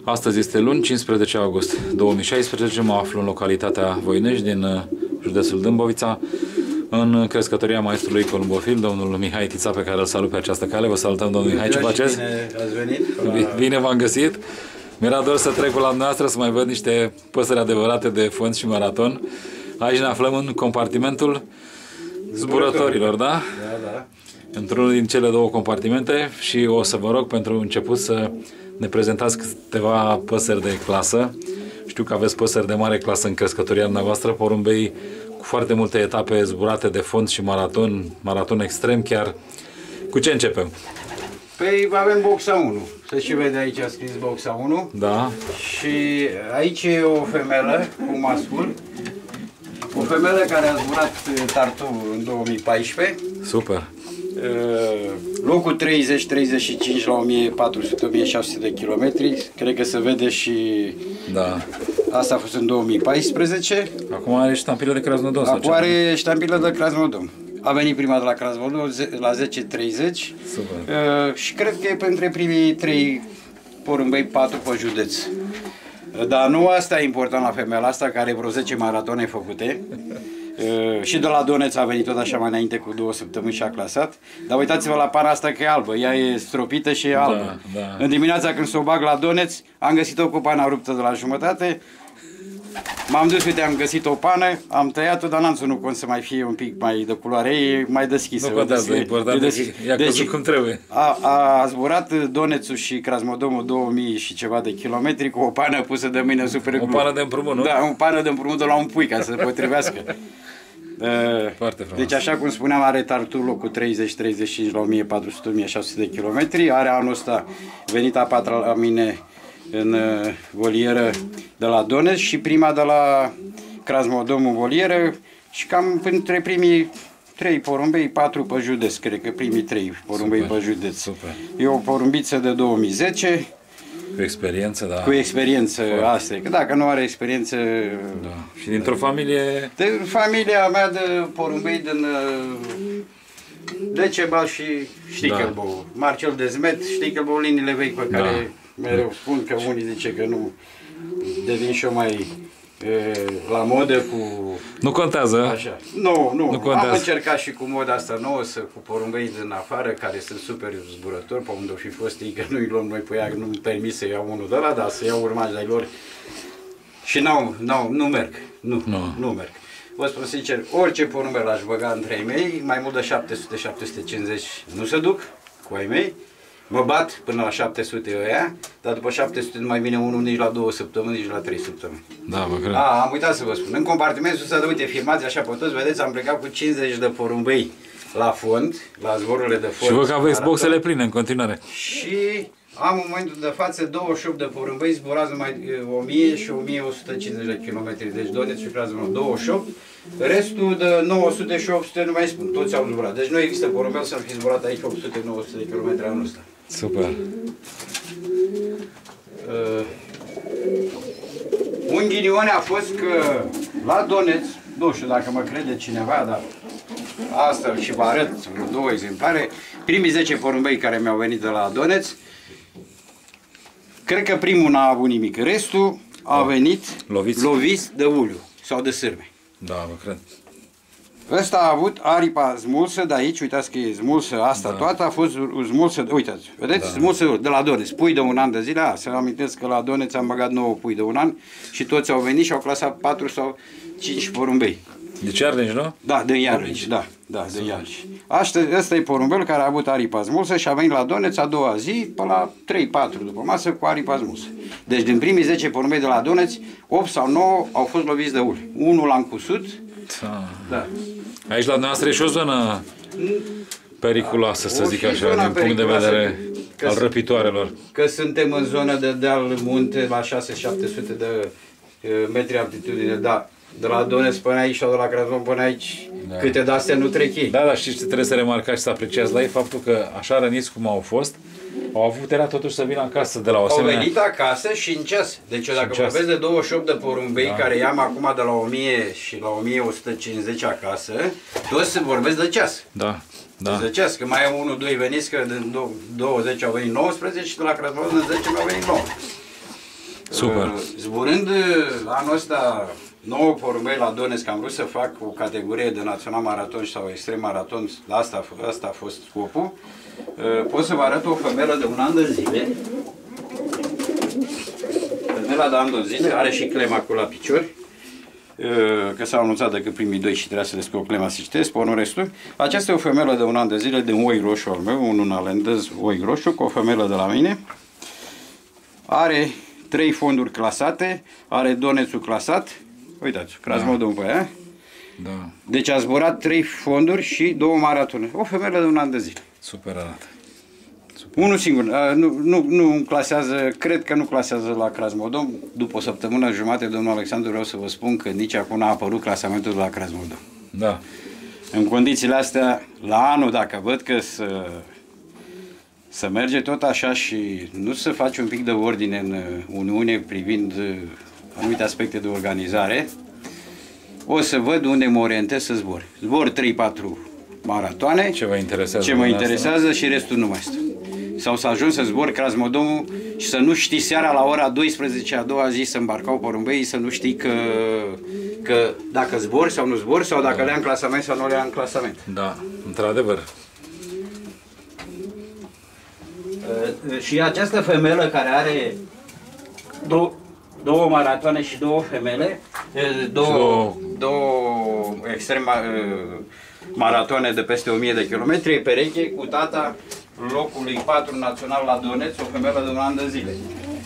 Astăzi este luni, 15 august 2016, mă aflu în localitatea Voinești din județul Dâmbovița, în crescătoria maestrului columbofil, domnul Mihai Tița, pe care îl salut pe această cale. Vă salutăm, domnul Mihai, ce faceți? Bine ați venit. Bine v-am găsit. Mi-era dor să trec la noastră să mai văd niște păsări adevărate de fond și maraton. Aici ne aflăm în compartimentul zburătorilor, da? Da, da. Într-unul din cele două compartimente și o să vă rog pentru început să ne prezentați câteva păsări de clasă. Știu că aveți păsări de mare clasă în crescătoria dumneavoastră, porumbei cu foarte multe etape zburate de fond și maraton extrem chiar. Cu ce începem? Păi avem boxa 1. Se și vede aici a scris boxa 1. Da. Și aici e o femelă cu mascul. O femelă care a zburat Tartu în 2014. Super. Locul 30-35 la 1400-1600 de kilometri. Cred că se vede și... Da. Asta a fost în 2014. Acum are ștampilă de Krasnodon. Acum are ștampilă de Krasnodon. A venit prima de la Krasnodon la 10.30. Super. Și cred că e pentru primii 3 porumbei, 4 pe județ. Dar nu asta e important la femeia asta, care are vreo 10 maratoane făcute. Și de la Doneț a venit tot așa mai înainte cu 2 săptămâni și a clasat. Dar uitați-vă la pana asta că e albă, ea e stropită și e albă. Da, da. În dimineața când s-o bag la Doneț, am găsit-o cu pana ruptă de la jumătate. M-am dus, uite, am găsit o pană, am tăiat-o, dar n-am ținut cont să mai fie un pic mai de culoare, e mai deschisă. Nu contează, e important, i-a căzut cum trebuie. A zburat Donețul și Krasnodomul 2000 și ceva de kilometri cu o pană pusă de mâine super glue. O pană de împrumut, nu? Da, o pană de împrumut de la un pui, ca să se potrivească. Foarte frumos. Deci, așa cum spuneam, are Tartu locul 30-35 la 1400-1600 de kilometri. Are anul ăsta venit a patra la mine în volieră de la Doneț și prima de la Krasnodon în volieră și cam între primii 3 porumbei, 4 pe județ, cred că primii 3 porumbei pe județ. Super. E o porumbiță de 2010. Cu experiență, da. Cu experiență, asta e. Că dacă nu are experiență... Da. Și dintr-o familie... De familia mea de porumbei din Decebal și Stichelbou. Da. Marcel Dezmet, Stichelbou, liniile vechi pe care mereu spun că unii zice că nu devin și eu mai la modă cu... Nu contează. Așa. Nu contează. Am încercat și cu moda asta nouă, cu porumbei din afară, care sunt super zburători, pe unde o fi fost ei, că nu-i luăm noi pe ea, nu-mi permis să iau unul de ăla, dar să iau urmași de-ai lor. Și nu merg. Nu merg. Vă spun sincer, orice porumbe l-aș băga între ai mei, mai mult de 700-750 nu se duc cu ai mei. Mă bat până la 700 ăia, dar după 700 nu mai vine unul nici la 2 săptămâni, nici la 3 săptămâni. Da, vă cred. Am uitat să vă spun. În compartimentul ăsta, uite, filmați așa pe toți, vedeți, am plecat cu 50 de porumbei la fond, la zborurile de fond. Și vă că aveți boxele pline în continuare. Și am în momentul de față 28 de porumbei, zburați numai 1000 și 1150 de kilometri. Deci Doneț și Krasnodon 28. Restul de 900 și 800 nu mai spun, toți au zburat. Deci nu există porumbel să fi zburat aici 800-900 de kilometri anul ăsta. Super. Un ghinion a fost că la Doneț, nu știu dacă mă crede cineva, dar asta și vă arăt vreo 2 exemplare, primii 10 porumbei care mi-au venit de la Doneț, cred că primul n-a avut nimic, restul a venit loviți de uliu sau de sârme. Da, vă cred. Ăsta a avut aripa smulsă de aici, uitați că e smulsă asta toată, a fost smulsă, uitați, vedeți, smulsă de la Doneț, pui de un an de zile, să amintesc că la Doneț am băgat 9 pui de un an și toți au venit și au clasat 4 sau 5 porumbei. Deci Iarnici, nu? Da, de Iarnici, da, de Iarnici. Ăsta e porumbel care a avut aripa smulsă și a venit la Doneț a doua zi, până la 3-4 după masă cu aripa smulsă. Deci din primii 10 porumbei de la Doneț, 8 sau 9 au fost loviți de uli. Unul l-am cusut. Da. Aici la dumneavoastră e și o zonă periculoasă, să zic așa, din punct de vedere al răpitoarelor. Că suntem în zonă de deal munte la 600-700 de metri altitudine, da. De la Doneț până aici sau de la Krasnodon până aici, câte de-astea nu trec ei. Da, dar știți ce trebuie să remarcați și să apreciați la ei? Faptul că așa răniți cum au fost, au avut puterea totuși să vină acasă de la o asemenea... Au venit acasă și în ceas. Deci eu dacă vorbesc de 28 de porumbei care i-am acum de la 1000 și la 1150 acasă, toți vorbesc de ceas. Da. De ceas, că mai e 1-2 veniți, că din 20 au venit 19 și de la Krasnodon în 10 au venit 9. Super. Zburând anul ăsta 9 porumbei la Donetsk, că am vrut să fac o categorie de național maraton sau extrem maraton, asta a fost scopul. Pot să vă arăt o femelă de un an de zile. Femela de an de zile are și clema acolo la picior. Că s-au anunțat decât primii doi și trebuia să le scot clema să citesc, pe restul. Aceasta e o femelă de un an de zile, de un oi roșu al meu, un unalendez oi roșu, cu o femelă de la mine. Are 3 fonduri clasate, are Donetsul clasat. Uitați, Krasnodon pe aia. Da. Deci a zburat 3 fonduri și 2 maratone. O femelă de un an de zile. Super arată. Unul singur. Nu clasează, cred că nu clasează la Krasnodon. După o săptămână jumate, domnul Alexandru, vreau să vă spun că nici acum n-a apărut clasamentul de la Krasnodon. Da. În condițiile astea, la anul, dacă văd că să merge tot așa și nu se face un pic de ordine în Uniune privind anumite aspecte de organizare, o să văd unde mă orientez să zbor. Zbor 3-4 maratoane. Ce vă interesează? Ce mă interesează și restul nu mai stau. Sau să ajung să zbor Krasnodonul și să nu știi seara la ora 12 a doua zi să îmbarcau porumbei, să nu știi că dacă zbor sau nu zbor, sau dacă le-am în clasament sau nu le-am în clasament. Da, într-adevăr. Și această femelă care are două maratoane și 2 femele, două extrem maratoane de peste 1000 de kilometri, e pereche cu tata locului 4 național la Donetsk, o femelă de un an de zile.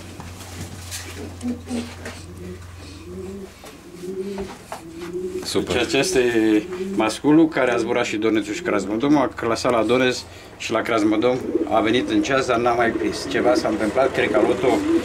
Super. Deci acesta e masculul care a zburat și Donetsul și Krasnodon, a clasat la Donetsk și la Krasnodon, a venit în ceas, dar n-a mai prins. Ceva s-a întâmplat, cred că loto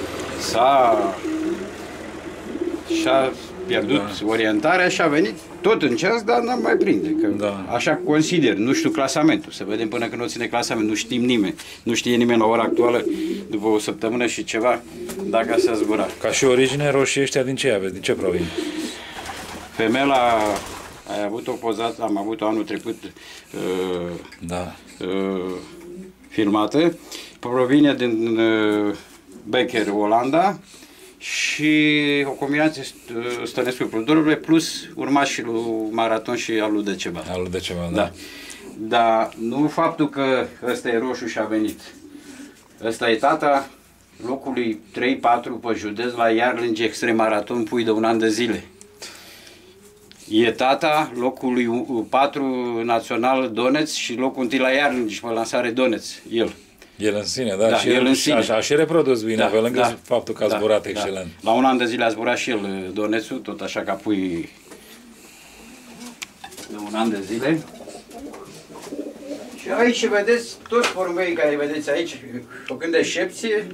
și-a pierdut orientarea și a venit tot în ceas, dar n-am mai prinde. Că așa consider, nu știu clasamentul, să vedem până când nu ține clasament, nu știm nimeni. Nu știe nimeni la ora actuală, după o săptămână și ceva, dacă s-a zburat. Ca și origine, roșii ăștia din ce aveți? Din ce provin? Femela, ai avut-o pozată, am avut-o anul trecut filmată, provine din Becher, Olanda, și o combinație Stănescu-Pludorurile plus urmașii lui Maraton și al lui Decebal. Al lui Decebal, da. Dar nu faptul că ăsta e roșu și a venit. Ăsta e tata locului 3-4 pe județ la Iarlinge Extrem Maraton Pui de un an de zile. E tata locului 4 național Donetsk și locul 1 la Iarlinge pe lansare Donetsk, el. El în sine, da, și el în sine. A și reprodus bine, pe lângă faptul că a zburat excelent. La un an de zile a zburat și el Donetsul, tot așa ca pui de un an de zile. Și aici vedeți, toți porumbeii care îi vedeți aici, făcând excepție,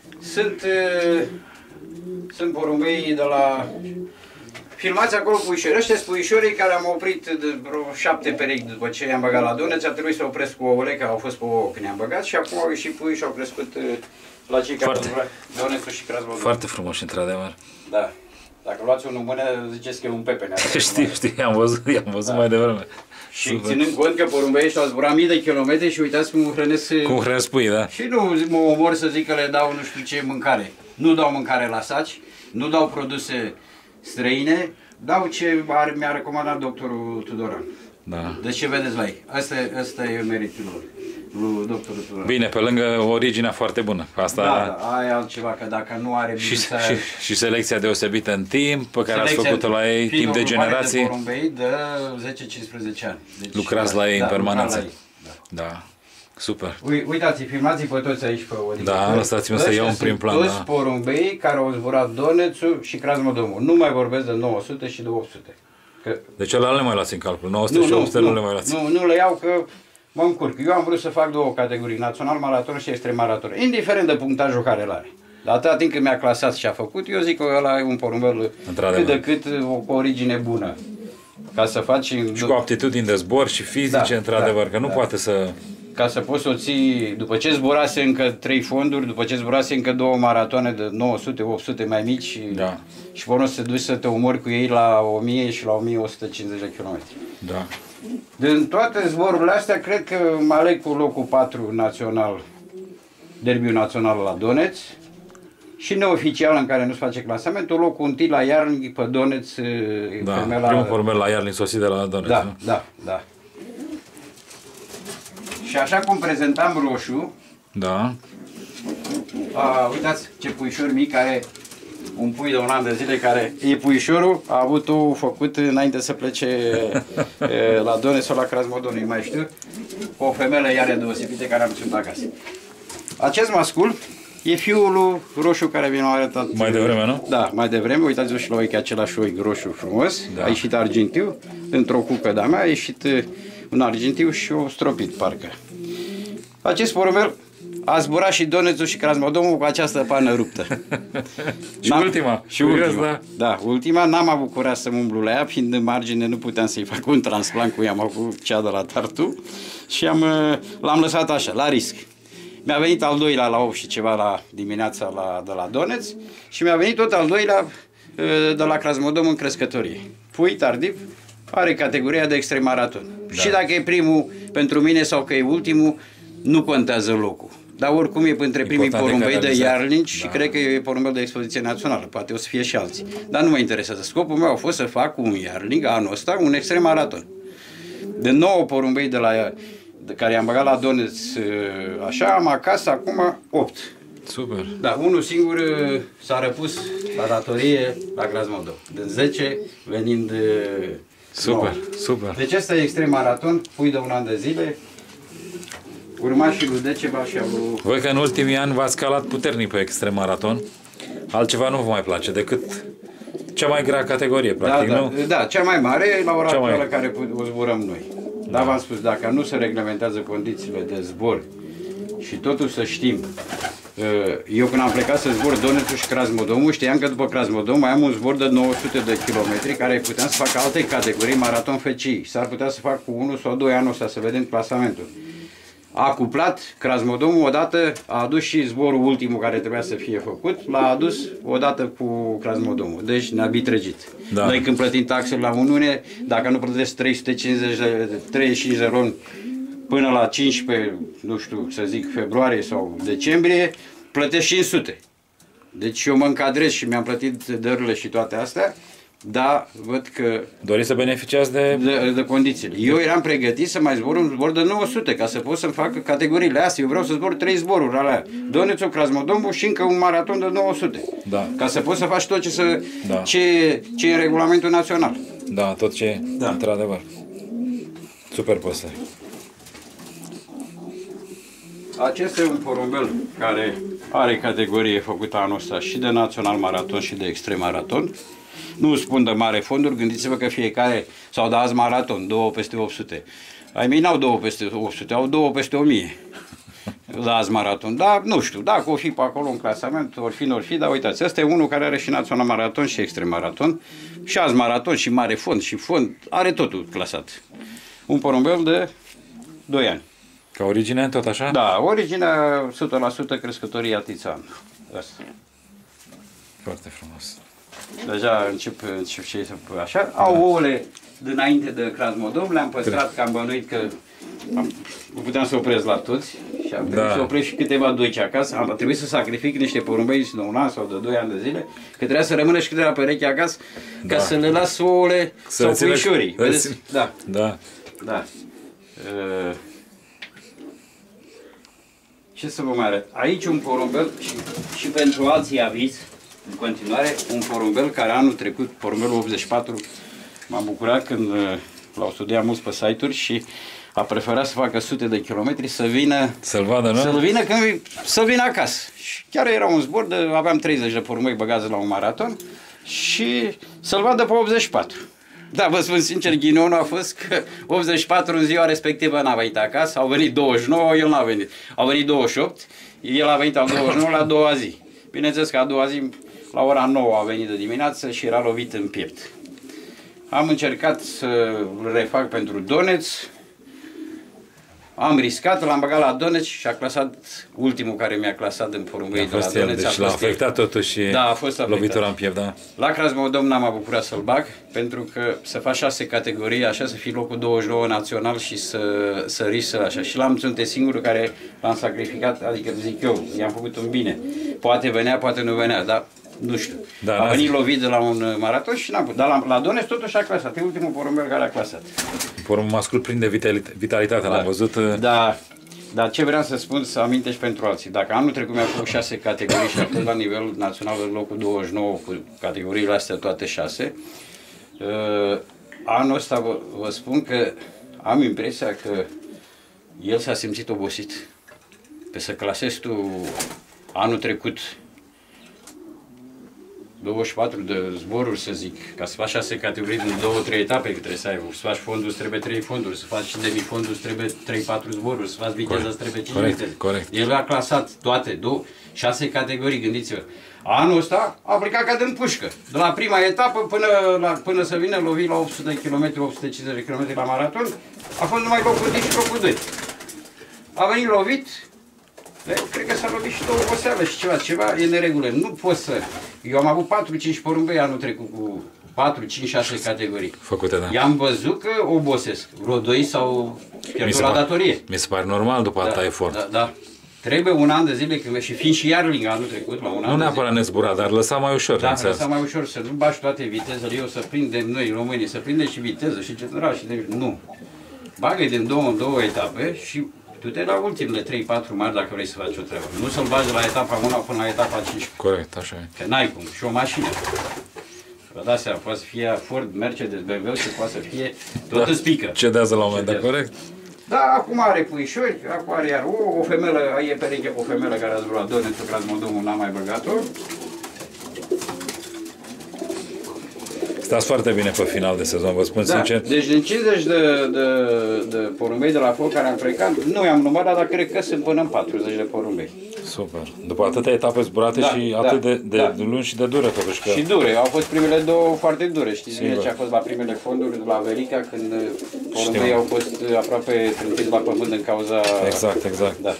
sunt porumbei de la... Filmați acolo puișori. Ăștia sunt puișorii care am oprit de vreo 7 perechi după ce i-am băgat la Donetsk. A trebuit să opresc cu ouăle, că au fost pe ouă când i-am băgat, și acum au ieșit puii și au crescut la cei care au Donetsk și Krasnodon. Foarte frumos, într-adevăr. Da. Dacă luați unul în mână, ziceți că e un pepene. Știi, i-am văzut mai devreme. Și ținând cont că porumbeii ăștia au zburat mii de kilometri și uitați cum hrănesc... Cum hrănesc pui, da. Și nu mă omor să zic că le dau nu știu ce mâncare. Nu dau mâncare la saci, nu dau produse străine, dau ce mi-a recomandat doctorul Tudoran. Da. Deci ce vedeți la ei? Asta e meritul lor, lui doctorul Tudoran. Bine, pe lângă originea foarte bună. Asta... Da, aia e altceva, că dacă nu are... Și selecția deosebită în timp, pe care ați făcut-o la ei, timp de generații. De porumbei de 10-15 ani. Deci, lucrați la ei în permanență. Da. Super. Uitați, filmați pe toți aici pe Odică. Da, lăsați-mă să iau un prim plan. Toți porumbei care au zburat Donetsul și Krasnodonul. Nu mai vorbesc de 900 și de 800. Deci ăla le mai luați în calcul. 900 și 800 nu le mai luați. Nu le iau, că mă încurc. Eu am vrut să fac 2 categorii, național maraton și extrem maraton. Indiferent de punctajul care îl are. Dar atâta timp când mi-a clasat și a făcut, eu zic că ăla e un porumbel cât de cât o origine bună. Ca să faci... Și cu aptitudini de zbor și fizice, într-adevăr, că nu poate să... Ca să poți să o ții, după ce zburase încă 3 fonduri, după ce zburase încă 2 maratoane de 900-800 mai mici și pe urmă să te duci să te omori cu ei la 1000 și la 1150 de km. Da. Din toate zborurile astea, cred că mă aleg cu locul 4 național, derbiul național la Donetsk, și neoficial în care nu se face clasamentul, locul întâi la Iarling pe Doneț. Da, primul porumbel la Iarling sosit de la Doneț. Da, nu? da, da. Și așa cum prezentam roșu, Da. Uitați ce puișor mic care, un pui de un an de zile care e puișorul, a avut-o făcut înainte să plece la Doneț sau la Crasmodon, nu mai știu, o femeie iară deosebită care am ținut acasă. Acest mascul e fiul lui roșu care mi l-a arătat. Mai devreme, nu? Da, mai devreme, uitați-vă și la ochi, același ochi roșu frumos, Da. a ieșit argintiu, într-o cucă de-a mea a ieșit un argintiu și o stropit, parcă. Acest porumbel a zburat și Donețul și Crasmodomul cu această pană ruptă. Și ultima. Și ultima. Da, ultima. N-am avut curaj să mă umblu la ea, fiind în margine, nu puteam să-i fac un transplant cu ea, am avut cea de la Tartu și l-am lăsat așa, la risc. Mi-a venit al doilea la 8 și ceva la dimineața de la Doneț și mi-a venit tot al doilea de la Crasmodom în crescătorie. Pui tardiv, are categoria de extremaraton. Da. Și dacă e primul pentru mine sau că e ultimul, nu contează locul. Dar oricum e între primii porumbei de Iarling și cred că e porumbel de expoziție națională. Poate o să fie și alții. Dar nu mă interesează. Scopul meu a fost să fac un Iarling anul ăsta, un extrem maraton. De 9 porumbei de care i-am băgat la Doneț, așa, am acasă acum 8. Super. Da, unul singur s-a răpus la datorie la Crasmodom. De 10 venind Super, 9. super. Deci ăsta e extrem maraton, pui de un an de zile. Urmașii lui Deceba și al lui... Voi că în ultimii ani v-ați scalat puternic pe extrem maraton, altceva nu vă mai place decât cea mai grea categorie, practic, nu? Da, cea mai mare la ora actuală care o zburăm noi. Dar v-am spus, dacă nu se reglementează condițiile de zbor și totul să știm, eu când am plecat să zbor Donețul și Crasmodomul, știam că după Crasmodom mai am un zbor de 900 de kilometri care puteam să fac alte categorii, maraton FCI. S-ar putea să fac cu 1 sau 2 anul ăsta, să vedem clasamentul. A cuplat Crasmodomul odată, a adus și zborul ultimul care trebuia să fie făcut, l-a adus odată cu Crasmodomul. Deci ne-a bitregit. Da. Noi când plătim taxele la Uniune, dacă nu plătesc 35 de ron până la 15, nu știu, să zic februarie sau decembrie, plătesc 500. Deci eu mă încadrez și mi-am plătit dărurile și toate astea, dar văd că... Doriți să beneficiați de condițiile. Eu eram pregătit să mai zbor un zbor de 900, ca să pot să-mi fac categoriile astea. Eu vreau să zbor 3 zboruri alea. Donețul, Crasmodomul și încă un maraton de 900. Da. Ca să pot să faci tot ce e în regulamentul național. Da, tot ce e, într-adevăr. Super păsări. Acesta e un porumbel care are categorie făcută anul ăsta și de național maraton și de extrem maraton. Nu spun de mare fonduri, gândiți-vă că fiecare, sau de azi maraton, 2 peste 800. Ai mei n-au 2 peste 800, au 2 peste 1000 de azi maraton. Dar nu știu, dacă o fi pe acolo în clasament, ori fi, dar uitați, ăsta e unul care are și național maraton și extrem maraton, și azi maraton și mare fond și fond, are totul clasat. Un porumbel de 2 ani. Ca origine, tot așa? Da, originea 100% crescătoria Tițan. Asta. Foarte frumos. Deja încep și așa. Au ouăle dinainte de Crasmodom, le-am păstrat, că am bănuit că nu puteam să opresc la toți și am trebuit să opresc și câteva doici acasă. Am trebuit să sacrific niște porumbei de 1 an sau de 2 ani de zile, că trebuia să rămână și câteva perechi acasă, ca să le las ouăle sau puișorii. Vedeți? Da. Da. Da. Ce să vă mai arăt? Aici un porumbel și pentru alții aviz, în continuare, un porumbel care anul trecut, porumbelul 84, m-am bucurat când l-au studiat mulți pe site-uri și a preferat să facă sute de kilometri să vină, să-l vadă, nu? Să vină acasă. Și chiar era un zbor, aveam 30 de porumbei băgați la un maraton și să-l vadă pe 84. Da, vă spun sincer, ghinionul a fost că 84 în ziua respectivă n-a venit acasă, au venit 29, el n-a venit. Au venit 28, el a venit al 29 la a doua zi. Bineînțeles că a doua zi, la ora 9 a venit de dimineață și era lovit în piept. Am încercat să refac pentru Doneț, am riscat, l-am băgat la Doneci și a clasat ultimul care mi-a clasat în porumbei de la Doneci. Deci l-a afectat totuși da, a fost lovitura în piept, da. La Crasmodom n-am bucurat să-l bag, pentru că să faci 6 categorii, așa să fii locul 29 național și să riști așa. Și sunt singurul care l-am sacrificat, adică zic eu, i-am făcut un bine. Poate venea, poate nu venea, dar nu știu. Da, a venit lovit de la un maraton și n-am putut. Dar la Doneci totuși a clasat. E ultimul porumbel care a clasat. Porumbul mascul plin de vitalitate, da. L-am văzut. Da. Dar ce vreau să spun, să amintești pentru alții. Dacă anul trecut mi-a făcut 6 categorii și a fost la nivelul național în locul 29 cu categoriile astea toate 6, anul ăsta vă spun că am impresia că el s-a simțit obosit. Pe să clasezi tu anul trecut 24 de zboruri, să zic, ca să faci 6 categorii din 2-3 etape, că trebuie să ai, să faci fonduri, trebuie 3 fonduri, să faci demifonduri, trebuie 3-4 zboruri, să faci viteză, trebuie 5 viteze. Corect. El a clasat toate, 6 categorii, gândiți-vă. Anul ăsta a plecat ca din pușcă. De la prima etapă până să vină lovit la 800 de km, 850 de km la maraton, a fost numai locul 1 și locul 2. A venit lovit. Cred că s-a lovit și de oboseală și ceva e neregulă. Nu pot să... Eu am avut 4-5 porumbei anul trecut cu 4-5-6 categorii. Făcute, da. I-am văzut că obosesc. Vreo 2 sau pierdut la datorie. Mi se pare normal după atâta efort. Da. Trebuie un an de zile, și fiind și Iarling anul trecut, la un an. Nu neapărat nezburat, dar lăsa mai ușor. Da, lăsa mai ușor, să nu bași toate vitezele, eu să prindem noi românii, să prindem și viteză și general și de... Nu. Bagă din 2 în 2 etape și du-te la ultimele 3-4 mari dacă vrei să faci o treabă. Nu să-l bagi de la etapa 1 până la etapa 5. Corect, așa e. Că n-ai cum. Și o mașină. Vă dați seama, poate să fie Ford, Mercedes, BMW și poate să fie tot îți pică. Cedează la un moment dat, corect? Da, acum are puișori, acum are iar o femelă, e pereche cu o femelă care a zburat Donetsk, Crasmodomul n-a mai băgat-o. Stați foarte bine pe final de sezon, vă spun sincer. Deci din 50 de porumbei de la foc care am plecat, nu i-am numărat, dar cred că sunt până în 40 de porumbei. Super. După atâtea etape zburate și atât de lungi și de dure totuși. Că... Și dure, au fost primele 2 foarte dure. Știți bine ce a fost la primele fonduri de la Verica, când porumbei au fost aproape trântiți la pământ din cauza... Exact. Da.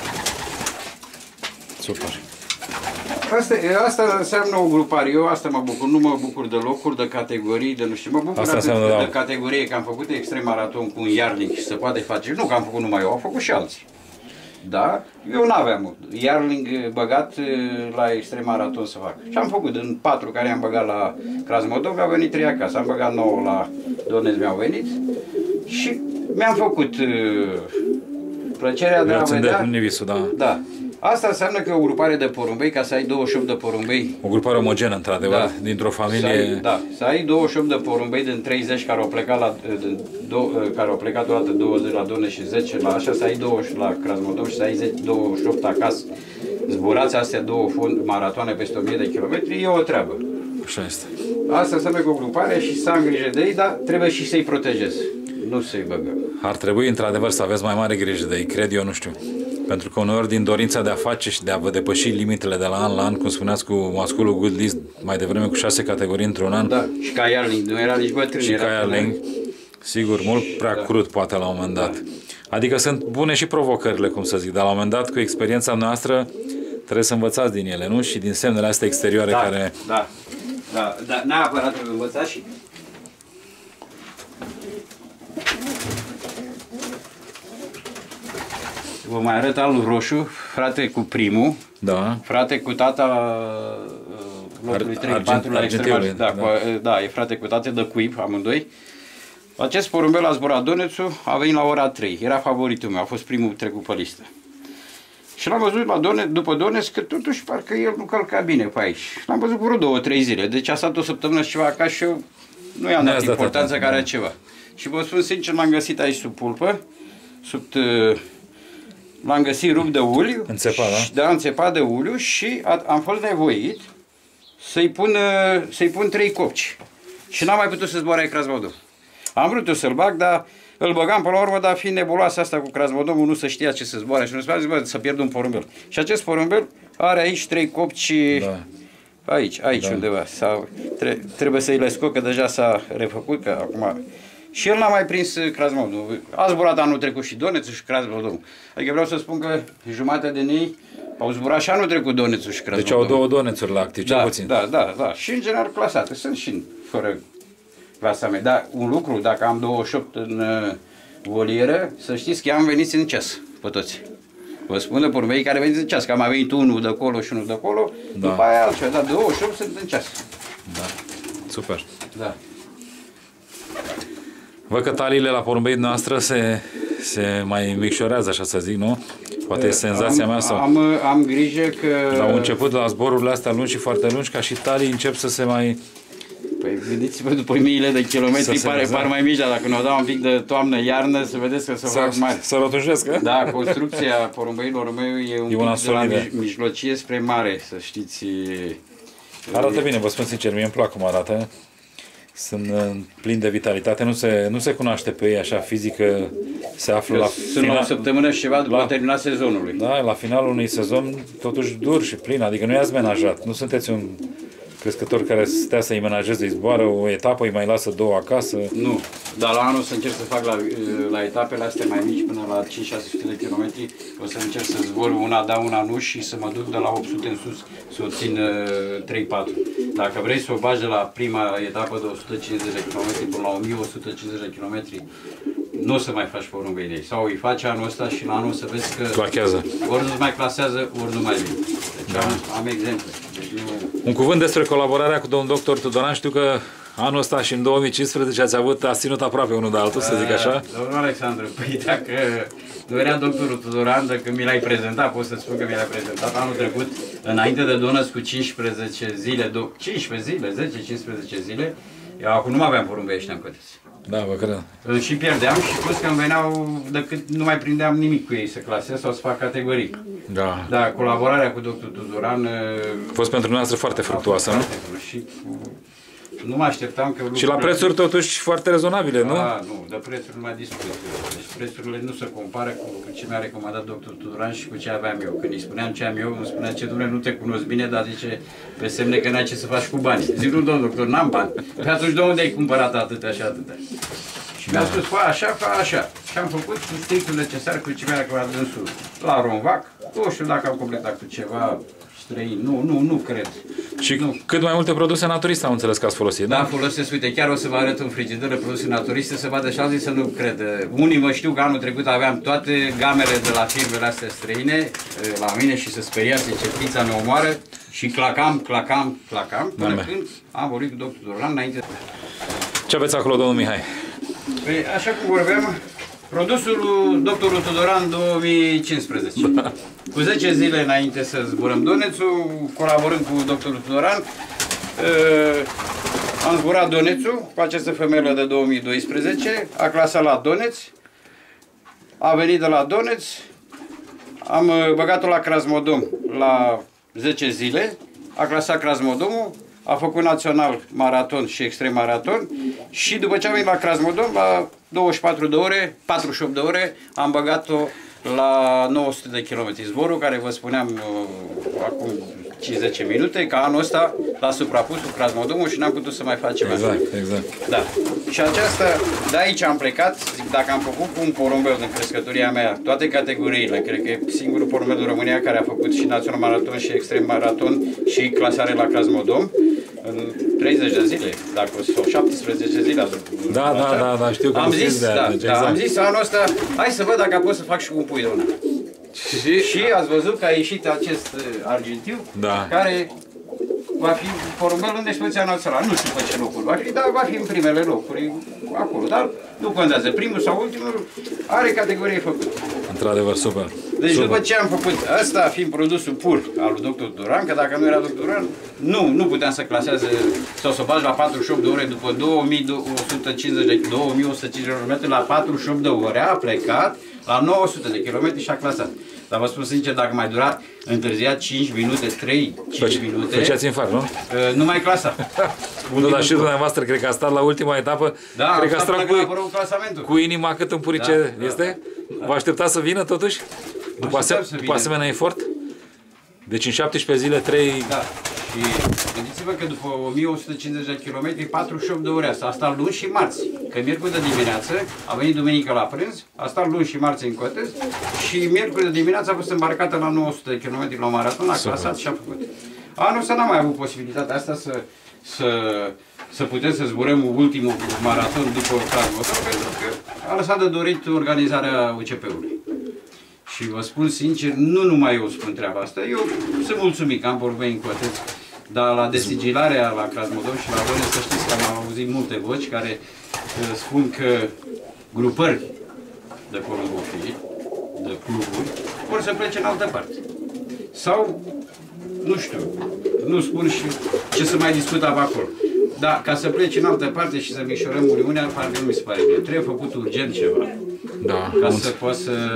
Super. Asta înseamnă o grupare. Eu asta mă bucur. Nu mă bucur de locuri, de categorii, de nu știu. Mă bucur de categorie, că am făcut extrem maraton cu un Iarling și se poate face. Nu că am făcut numai eu, au făcut și alții. Da? Eu n-aveam Iarling băgat la extrem maraton să fac. Și am făcut din 4 care am băgat la Crasmodov, au venit 3 acasă. Am băgat 9 la Donetsk, mi-au venit. Și mi-am făcut plăcerea de a vedea. Da. Asta înseamnă că o grupare de porumbei, ca să ai 28 de porumbei... O grupare omogenă, într-adevăr, dintr-o familie... Să ai 28 de porumbei din 30 care au plecat care au plecat odată 20 la Donetsk și 10 la așa, să ai 20 la Crasmodov și să ai 28 acasă. Zburați astea 2 maratoane peste 1000 de kilometri, e o treabă. Așa este. Asta înseamnă că o grupare și să am grijă de ei, dar trebuie și să-i protejez. Nu să-i băgăm. Ar trebui, într-adevăr, să aveți mai mare grijă de ei, cred eu, nu știu. Pentru că uneori din dorința de a face și de a vă depăși limitele de la an la an, cum spuneați cu masculul Good List, mai devreme cu 6 categorii într-un an. Da, și ca Iarling, nu era nici bătrân. Și ca Iarling, sigur, mult prea crud poate la un moment dat. Adică sunt bune și provocările, cum să zic, dar la un moment dat, cu experiența noastră, trebuie să învățați din ele, nu? Și din semnele astea exterioare care... Da, neapărat trebuie învățați și... Vă mai arăt alul roșu, frate cu primul, frate cu tata locului 3-4 la extrem. Da, e frate cu tată de cuib, amândoi. Acest porumbel a zburat Donetsk-ul, a venit la ora 3, era favoritul meu, a fost primul trecut pe listă. Și l-am văzut după Donetsk că totuși parcă el nu călca bine pe aici. L-am văzut vreo 2-3 zile, deci a stat o săptămână și ceva acasă și eu nu i-am dat importanța care are ceva. Și vă spun sincer, l-am găsit aici sub pulpă, l-am găsit rupt de uliu, înțepat de uliu și am fost nevoit să-i pun 3 copci. Și n-am mai putut să zboare Crasmodom. Am vrut eu să-l bag, dar îl băgam până la urmă, dar fiind nebuloasă asta cu Crasmodomul, nu se știa ce să zboare și nu se zboare, să pierd un porumbel. Și acest porumbel are aici 3 copci, aici undeva. Trebuie să-i le scot, că deja s-a refăcut, că acum Și el n-a mai prins Krasnodar. A zburat anul trecut și Donețul și Krasnodar. Adică vreau să spun că jumătate din ei au zburat și anul trecut Donețul și Krasnodar. Deci au două Donețuri la activ, cel puțin. Da. Și în general clasate. Sunt și fără clasament. Dar un lucru, dacă am 28 în volieră, să știți că am venit în ceas, pe toți. Vă spun de porumbei care veniți în ceas, că am mai venit unul de acolo și unul de acolo, după aia altceva, dar 28 sunt în ceas. Da, super. Da. Văd că taliile la porumbei noastră se mai micșorează, așa să zic, nu? Poate e senzația mea sau... Am grijă că... La început, la zborurile astea lungi și foarte lungi, ca și talii încep să se mai... Păi gândiți-vă după miile de kilometri, par mai mici, dar dacă ne-o dau un pic de toamnă-iarnă, să vedeți că se fac mari. Să rotunjesc, Da, construcția porumbeilor meu e un pic de la mijlocie spre mare, să știți. Arată bine, vă spun sincer, mie îmi plac cum arată. Sunt plin de vitalitate, nu se cunoaște pe ei așa fizică, se află la Sunt la o săptămână și ceva după terminat sezonului. Da, la finalul unui sezon totuși dur și plin, adică nu i-ați menajat, nu sunteți un crescător care stea să-i menajeze, îi zboară o etapă, îi mai lasă două acasă. Nu, dar la anul o să încerc să fac la etapele astea mai mici până la 5-600 de kilometri, o să încerc să zbor una da, una nu și să mă duc de la 800 în sus, să o țin 3-4. Dacă vrei să o bagi de la prima etapă de 150 de km până la 1150 de km, nu o să mai faci porumbei de ei. Sau îi faci anul ăsta și la anul o să vezi că clachează. Ori nu mai clasează, ori nu mai vine. Deci am exemple. Deci nu... Un cuvânt despre colaborarea cu domnul doctor Tudoran. Știu că anul ăsta și în 2015 ați ținut aproape unul de altul, să zic așa. Domnul Alexandru, păi dacă nu era doctorul Tudoran, dacă mi l-ai prezentat, pot să spun că mi l-ai prezentat anul trecut, înainte de Donuts cu 15 zile, 15 zile, 10-15 zile, eu acum nu mai aveam porumbei ăștia în coteți. Da, vă cred. Și pierdeam și plus că îmi veneau, decât nu mai prindeam nimic cu ei să clasez sau să fac categorii. Da. Da, colaborarea cu doctorul Tudoran a fost pentru noastră foarte fructuoasă, nu? Și nu mă așteptam că... Și la prețuri totuși foarte rezonabile, nu? Nu, de prețuri nu mai discut. Deci prețurile nu se compară cu ce mi-a recomandat doctorul Tudoran și cu ce aveam eu. Când îi spuneam ce am eu, îmi spunea ce domnule, nu te cunosc bine, dar zice pe semne că n-ai ce să faci cu banii. Zic, nu, domnul doctor, n-am bani. Pe atunci de unde ai cumpărat atâtea și atâtea? Și mi-a spus, fă așa. Și am făcut strictul necesar cu ce mi-a recomandat dânsul la Romvac. Nu știu dacă am completat cu ceva străin. Nu cred. Și cât mai multe produse naturiste am înțeles că ați folosit, da? Da, folosesc, uite, chiar o să vă arăt în frigideră produse naturiste, să vadă și alții să nu cred. Unii mă știu că anul trecut aveam toate gamele de la firmele astea străine la mine și se speriase ce pizza ne omoară și clacam, până când am vorbit cu doctorul Tudoran înainte. Ce aveți acolo, domnul Mihai? Păi, așa cum vorbeam, produsul doctorul Tudoran 2015. Da. Cu 10 zile înainte să zburăm Donețul, colaborând cu doctorul Tudoran, am zburat Donețul cu această femelă de 2012, a clasat la Doneț, a venit de la Doneț, am băgat-o la Krasnodar la 10 zile, a clasat Krasnodarul, a făcut național, maraton și extrem maraton și după ce am venit la Krasnodar, la 24 de ore, 48 de ore, am băgat-o la 900 de kilometri. Zborul care vă spuneam acum 5-10 minute, că anul ăsta l-a suprapus cu Krasnodarul și n-am putut să mai facem asta. Exact. Da. Și aceasta, de aici am plecat, zic, dacă am făcut cu un porumbel din crescătoria mea, toate categoriile, cred că e singurul porumbel din România care a făcut și național maraton și extrem maraton și clasare la Krasnodar, în 30 de zile, dacă sau 17 zile. Da, știu că am zis, exact. am zis anul ăsta, hai să văd dacă pot să fac și un pui de una. Și ați văzut că a ieșit acest argintiu, care va fi porumbel în dispoziția națională. Nu știu pe ce locuri va fi, dar va fi în primele locuri acolo. Dar nu contează, primul sau ultimul, are categorie făcută. Într-adevăr, super. Deci după ce am făcut ăsta, fiind produsul pur al lui doctor Tudoran, că dacă nu era doctor Tudoran, nu puteam să claseze sau să bagi la 48 de ore după 2150 de km la 48 de ore. A plecat la 900 de km și a clasat. Dar vă spun sincer, dacă mai dura întârziat 5 minute, 5 minute... Făceați infarct, nu? Nu mai clasa. Nu, dar și dumneavoastră, cred că a stat la ultima etapă, da, cred că a stat cu inima cât în purice, este? Vă așteptați să vină totuși? După asemenea efort? Deci în 17 zile, 3... Da. Și gândiți-vă că după 1150 de kilometri, 48 de ore a stat luni și marți. Că miercuri de dimineață, a venit duminică la prânz, a stat luni și marți în Cotez și miercuri de dimineață a fost îmbarcată la 900 de kilometri la maraton, a clasat și a făcut. Anul ăsta n-am mai avut posibilitatea asta să putem să zburăm ultimul maraton după Krasnodar, pentru că a lăsat de dorit organizarea UCP-ului. Și vă spun sincer, nu numai eu spun treaba asta, eu sunt mulțumit că am vorbit în Cotez, dar la desigilarea la Krasnodar și la Văle, să știți că am auzit multe voci care spun că grupări de porumbofili, de cluburi, vor să plece în altă parte. Sau, nu știu, nu spun și ce să mai discuta pe acolo. Dar ca să pleci în altă parte și să micșorăm Uniunea, parcă nu mi se pare bine. Trebuie făcut urgent ceva. Da, ca să poată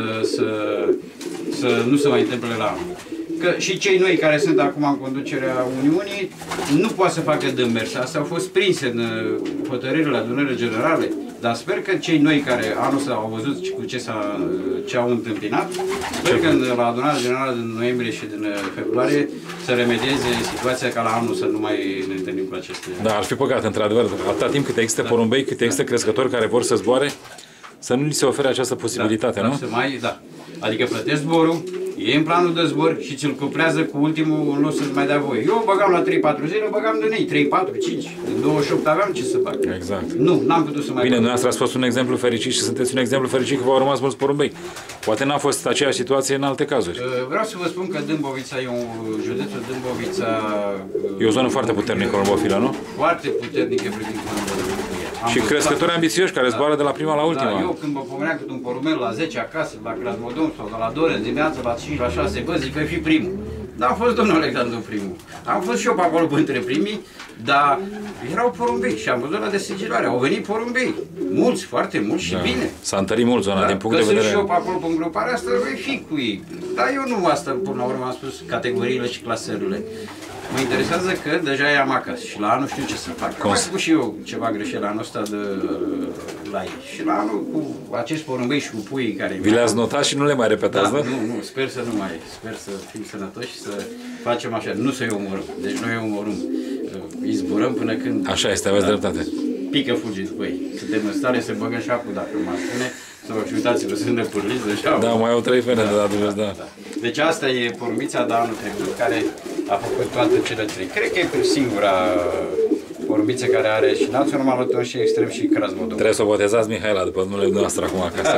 să nu se mai întâmple la anul. Că și cei noi care sunt acum în conducerea Uniunii nu pot să facă dâmberi. Astea au fost prinse în hotărârile adunării generale. Dar sper că cei noi care anul ăsta au văzut cu ce au întâmpinat, sper că la adunarea generală din noiembrie și din februarie să remedieze situația ca la anul să nu mai ne întâlnim cu aceste... Da, ar fi păcat, într-adevăr, atâta timp cât există porumbei, cât există crescători care vor să zboare, să nu li se ofere această posibilitate, nu? Da. Adică plătesc zborul, e în planul de zbor și ți-l cuprează cu ultimul, nu să-ți mai dea voie. Eu o băgam la 3-4 zile, o băgam de nei, 3, 4, 5. În 28 aveam ce să fac. Exact. Nu, n-am putut să mai... Bine, dumneavoastră ați fost un exemplu fericit și sunteți un exemplu fericit că v-au rămas mulți porumbei. Poate n-a fost aceeași situație în alte cazuri. Vreau să vă spun că Dâmbovița e județul Dâmbovița... E o zonă foarte puternică porumbofilă, nu? Foarte puternică privind porumbofilă. Și crescători ambițioși care zboară de la prima la ultima. Da, eu când mă pomeneam cât un porumbel la 10 acasă, la Krasnodar sau la Dore, dimineața la 5, la 6, bă, zic, voi fi primul. Dar a fost domnul Alexandru primul. Am fost și eu pe acolo între primii, dar erau porumbei și am văzut la desigilare. Au venit porumbei. Mulți, foarte mulți și bine. S-a întărit mult zona din punct de vedere... Că sunt și eu pe acolo în gruparea asta, voi fi cu ei. Dar eu nu asta, până la urmă, am spus categoriile și clasările. Mă interesează că deja i-am acasă și la anul știu ce să fac. Am mai făcut și eu ceva greșeli anul ăsta la ei. Și la anul cu acești porumbei și cu puii care... Vi le-ați notat și nu le mai repetați, da? Nu, sper să nu mai... Sper să fim sănătoși și să facem așa. Nu să-i omorâm. Deci noi îi omorâm. Îi zburăm până când... Așa este, aveți dreptate. Pică fugi după ei. Suntem în stare să băgăm șapul, dacă m-ar spune. Să vă uitați-vă, sunt nepârliți deja. Da, mai au 3 fene de dat jos, da. Deci asta e porumbița de anul trecut, care a făcut toate cele 3. Cred că e singura porumbiță care are și național maraton și extrem și Krasnodar. Trebuie să o botezați Mihaela după numele noastră acum acasă.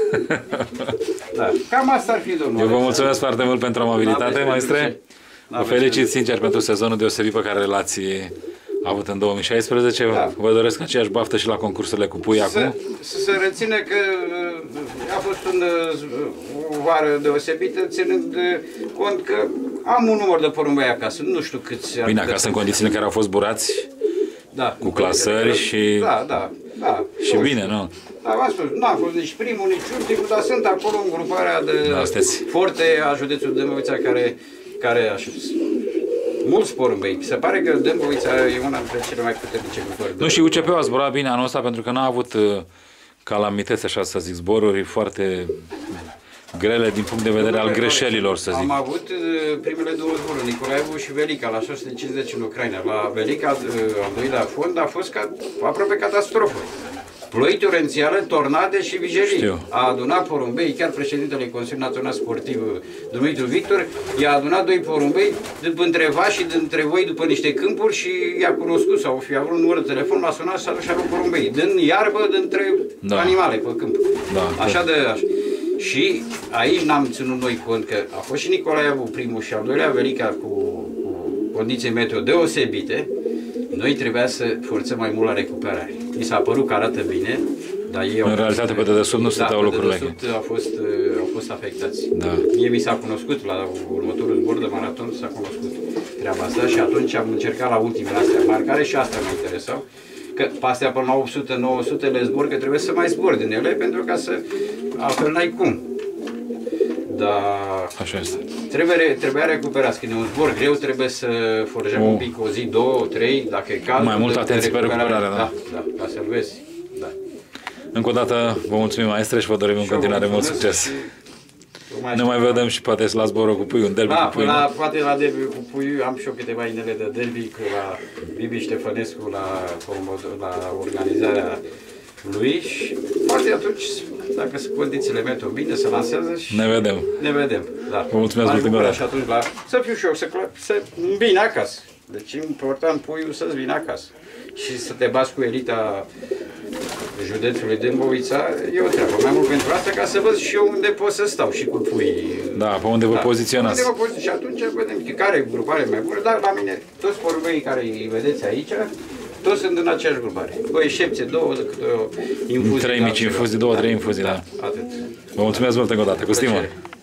Da, cam asta ar fi, domnule. Eu vă mulțumesc foarte mult pentru amabilitate, maestre. Vă felicit sincer pentru sezonul deosebit pe care l-ați avut în 2016. Da. Vă doresc aceeași baftă și la concursurile cu pui acum. Să reține că a fost o vară deosebită, ținând cont că am un număr de porumbei acasă, nu știu câți... Bine, acasă în condițiile în care au fost burați, da, cu clasări și... Da. Și bine, nu? Da, v-am spus, nu am fost nici primul, nici ultimul, dar sunt acolo în gruparea de forte a județului Dâmbovița care așa, mulți porumbei. Se pare că Dâmbovița e una dintre cele mai puternice grupări. Nu, și UCP-ul a zburat bine anul ăsta pentru că n-a avut calamități, așa să zic, zboruri foarte grele din punct de vedere al greșelilor, să zic. Am avut primele 2 zboruri, Nicolaevu și Velica, la 650 în Ucraina. La Velica, al doilea fond, a fost aproape catastrofă. Ploi torențiale, tornade și vijelii. A adunat porumbei, chiar președintele Consiliului Național Sportiv, Dumitru Victor, i-a adunat 2 porumbei între vași și dintre voi după niște câmpuri și i-a cunoscut sau fi avut un număr de telefon, l-a sunat și s-a dus și a luat porumbei. Din iarbă, dintre animale pe câmp. Da, așa. Și aici n-am ținut noi cont că a fost și Nicolaevu primul și al doilea Velica cu condiții meteo deosebite. Noi trebuia să forțăm mai mult la recuperare. Mi s-a părut că arată bine, dar ei în realitate pe dedesubt nu stăteau lucrurile. Pe dedesubt au fost afectați. Da. Mie mi s-a cunoscut, la următorul zbor de maraton s-a cunoscut treaba asta și atunci am încercat la ultimele astea mari, care și astea mă interesau, că pe astea până la 800-900 le zbor, că trebuie să mai zbor din ele, pentru ca să, altfel n-ai cum. Dar așa este. Trebuia recuperați. Când e un zbor greu, trebuie să forjăm un pic, o zi, 2, 3, dacă e cald. Mai mult atenție pe recuperare, da, ca să-l vezi. Da. Încă o dată vă mulțumim, maestre, și vă dorim în continuare mult succes. Ne mai vedem și poate la zborul cu puiul, în derby Da, cu puiul. poate la derby cu puiul am și eu câteva inele de derby la Bibi Ștefănescu la organizarea lui și poate atunci, dacă condițiile merg bine, se lansează și Ne vedem. ne vedem. Da. Vă mulțumesc mult încă o dată. Și atunci să fiu și eu, să vin acasă. Deci e important puiul să-ți vină acasă. Și să te bați cu elita județului Dâmbovița e o treabă. Mai mult pentru asta, ca să văd și eu unde pot să stau și cu puii. Da, pe unde vă poziționați. Unde vă poziționați. Și atunci vedem care grupare mai bună, dar la mine toți porumbei care îi vedeți aici, toți sunt în aceeași grupare. Cu excepție, două decât o infuzie. 3 mici infuzii, 2-3 infuzii, da. Atât. Vă mulțumesc mult încă o dată, cu stimă. Plăcere.